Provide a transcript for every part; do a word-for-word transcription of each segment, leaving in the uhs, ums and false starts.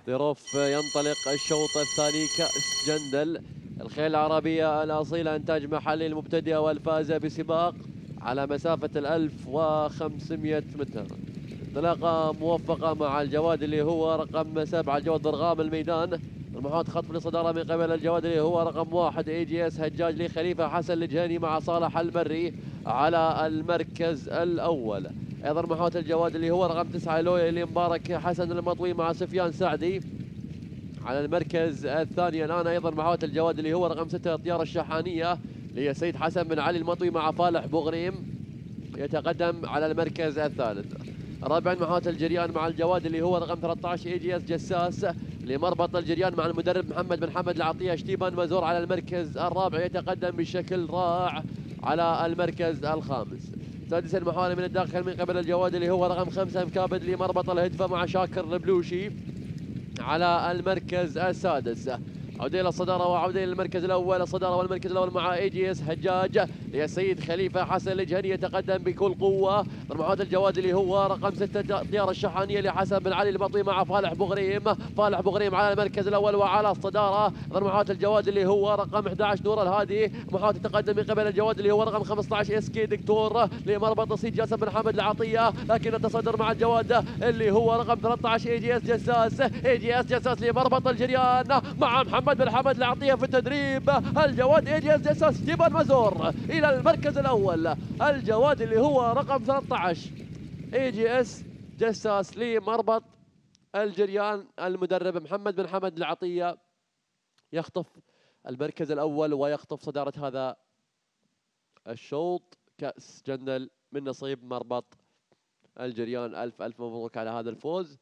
ظروف ينطلق الشوط الثاني كأس جندل. الخيل العربية الأصيلة إنتاج محلي المبتدئة والفائزة بسباق على مسافة الألف وخمسمئة متر. انطلاقة موفقة مع الجواد اللي هو رقم سبعة الجواد ضرغام الميدان. المحاولة خطف للصدارة من قبل الجواد اللي هو رقم واحد اي جي اس هجاج لخليفة حسن الجهني مع صالح المري على المركز الأول. ايضا محاولة الجواد اللي هو رقم تسعة لويا لمبارك حسن المطوي مع سفيان سعدي على المركز الثاني. الان ايضا محاولة الجواد اللي هو رقم ستة الطيارة الشحانية لسيد حسن بن علي المطوي مع فالح بوغريم يتقدم على المركز الثالث. رابعا محاولة الجريان مع الجواد اللي هو رقم ثلاثة عشر اي جي اس جساس لمربط الجريان مع المدرب محمد بن حمد العطية شتيبان مزور على المركز الرابع يتقدم بشكل رائع على المركز الخامس. سادسا محاولة من الداخل من قبل الجواد اللي هو رقم خمسة مكابد لمربط الهدفة مع شاكر البلوشي على المركز السادس. عودة إلى الصدارة وعودة إلى المركز الأول. الصدارة والمركز الأول مع اي جي اس هجاج للسيد خليفة حسن الجهني يتقدم بكل قوة. محاولة الجواد اللي هو رقم ستة الطيارة الشحانية لحسن بن علي المطوي مع فالح بوغريم. فالح بوغريم على المركز الأول وعلى الصدارة. محاولة الجواد اللي هو رقم أحد عشر نور الهادي. محاولة التقدم من قبل الجواد اللي هو رقم خمسة عشر اس كي دكتور لمربط الصيد جاسم بن حمد العطية، لكن التصدر مع الجواد اللي هو رقم ثلاثة عشر اي جي اس جساس. اي جي اس جساس لمربط الجريان مع محمد بن حمد العطية في التدريب. الجواد اي جي اس جساس شتيبان مزور الى المركز الاول. الجواد اللي هو رقم ثلاثة عشر اي جي اس جساس لمربط الجريان. المدرب محمد بن حمد العطية يخطف المركز الاول ويخطف صدارة هذا الشوط كأس جندل من نصيب مربط الجريان. ألف ألف مبروك على هذا الفوز.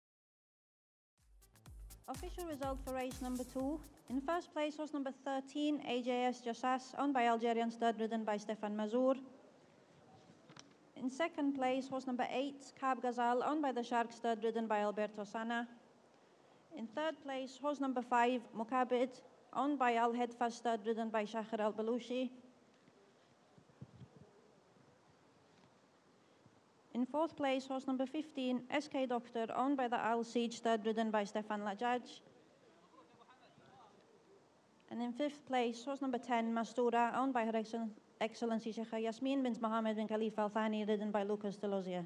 Official result for race number two. In first place was number thirteen, A J S Jassas, owned by Algerian stud, ridden by Stefan Mazour. In second place was number eight, Cab Ghazal, owned by the Shark stud, ridden by Alberto Sana. In third place was number five, Mukabid, owned by Al Hedfa stud, ridden by Shakhir Al Balushi. In fourth place was number fifteen, S K Doctor, owned by the Al Siege stud, ridden by Stefan Lajaj. And in fifth place was number ten, Mastura, owned by Her Excellen Excellency Sheikh Yasmin bint Mohammed bin Khalifa Al Thani, ridden by Lucas Delozia.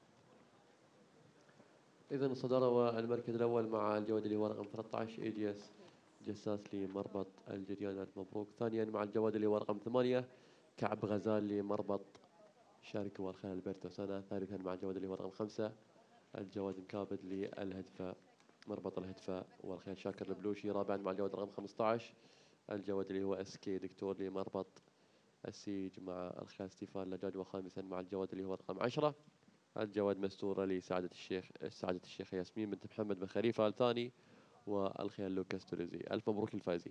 إذا الصدارة والمركز الأول مع الجواد اللي هو رقم ثلاثة عشر اي جي اس جساس لمربط الجريان. ألف مبروك. ثانيا مع الجواد اللي هو رقم ثمانية كعب غزال لمربط شارك والخيل البرتو سنة. ثالثا مع الجواد اللي هو رقم خمسة الجواد مكابد للهدفة مربط الهدفة والخيل شاكر البلوشي. رابعا مع الجواد رقم خمسة عشر الجواد اللي هو اس كي دكتور لمربط السيج مع الخيل ستيفان لجاج. وخامسا مع الجواد اللي هو رقم عشرة الجواد مستورة لسعادة الشيخ سعادة الشيخ ياسمين بنت محمد بن خليفة الثاني والخيل لوكاس توريزي. ألف مبروك للفائزين.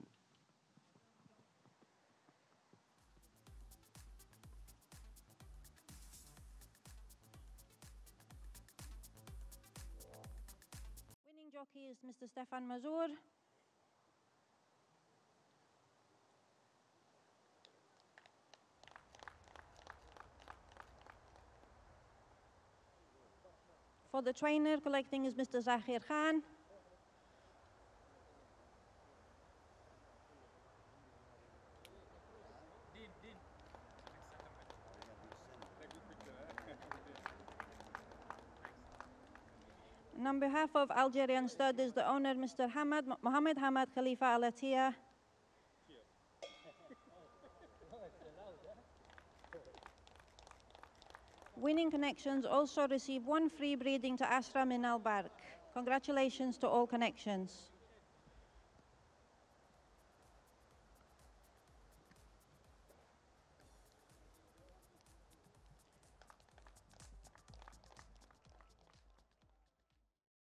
Winning jockey is Mister Stefan Mazour. For the trainer, collecting is Mister Zahir Khan. And on behalf of Algerian stud is the owner, Mister Hamad, Mohammed Hamad Khalifa Al Attiyah. Winning connections also receive one free breeding to Asra Min Al Bark. Congratulations to all connections.